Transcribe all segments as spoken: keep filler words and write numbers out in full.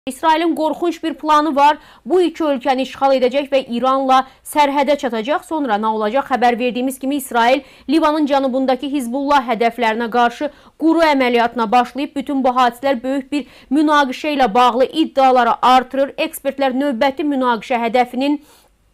İsrailin qorxunç bir planı var. Bu iki ölkəni işğal edəcək və İranla sərhədə çatacaq. Sonra nə olacaq? Xəbər verdiyimiz kimi İsrail Livanın cənubundakı Hizbullah hədəflərinə qarşı quru əməliyyatına başlayıb. Bütün bu hadisələr böyük bir münaqişə ilə bağlı iddiaları artırır. Ekspertlər növbəti münaqişə hədəfinin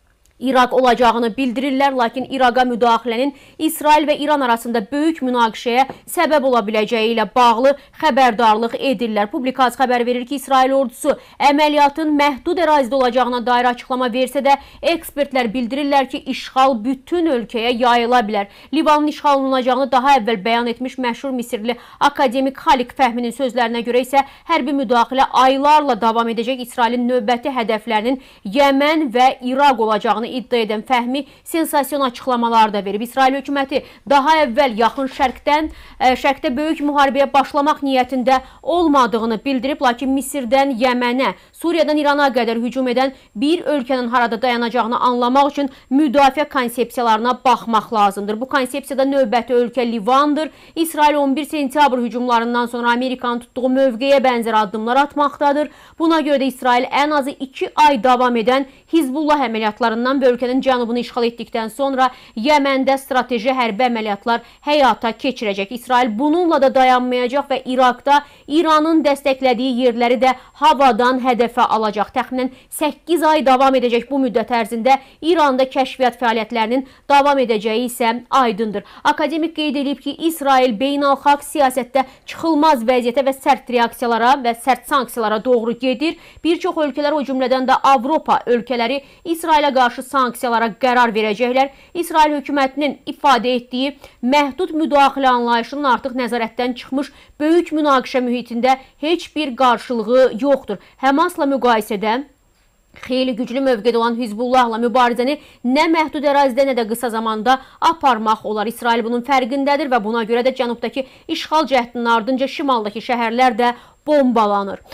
İraq olacağını bildirirlər, lakin İraqa müdaxilənin İsrail və İran arasında böyük münaqişəyə səbəb ola biləcəyi ilə bağlı xəbərdarlıq edirlər. Publikaz xəbər verir ki, İsrail ordusu əməliyyatın məhdud ərazidə olacağına dair açıqlama versə də, ekspertlər bildirirlər ki, işğal bütün ölkəyə yayıla bilər. Livanın işğal olunacağını daha əvvəl bəyan etmiş məşhur Misirli akademik Xalik Fəhminin sözlərinə görə isə hərbi müdaxilə aylarla davam edəcək. İsrailin növbəti hədəflərinin Yəmən və İraq olacağını iddia edən Fəhmi sensasiyon açıqlamalar da verib. İsrail hökuməti daha əvvəl yaxın şərqdən, şərqdə böyük müharibəyə başlamaq niyyətində olmadığını bildirib, lakin Misirdən Yəmənə, Suriyadan İrana qədər hücum edən bir ölkənin harada dayanacağını anlamaq üçün müdafiə konsepsiyalarına baxmaq lazımdır. Bu konsepsiyada növbəti ölkə Livandır. İsrail on bir sentyabr hücumlarından sonra Amerikanın tutduğu mövqeyə bənzər addımlar atmaqdadır. Buna görə də İsrail ən azı iki ay davam edən Hizbullah əməliyyatlarından və ölkənin cənubunu işğal etdikdən sonra Yəməndə strateji hərbi əməliyyatlar həyata keçirəcək. İsrail bununla da dayanmayacaq və İraqda İranın dəstəklədiyi yerləri də havadan hədəfə alacaq. Təxminən səkkiz ay davam edəcək bu müddət ərzində İranda kəşfiyyat fəaliyyətlərinin davam edəcəyi isə aydındır. Akademik qeyd edib ki, İsrail beynəlxalq siyasətdə çıxılmaz vəziyyətə və sərt reaksiyalara və sərt sanksiyalara doğru gedir. Bir çox ölkələr, o cümlədən də Avropa ölkələri İsrailə qarşı sanksiyalara qərar verəcəklər. İsrail hökumətinin ifadə etdiyi məhdud müdaxilə anlayışının artıq nəzarətdən çıxmış böyük münaqişə mühitində heç bir qarşılığı yoxdur. Həmasla müqayisədə xeyli güclü mövqedə olan Hizbullahla mübarizəni nə məhdud ərazidə, nə də qısa zamanda aparmaq olar. İsrail bunun fərqindədir və buna görə də cənubdakı işğal cəhdinin ardınca şimaldakı şəhərlər də bombalanır.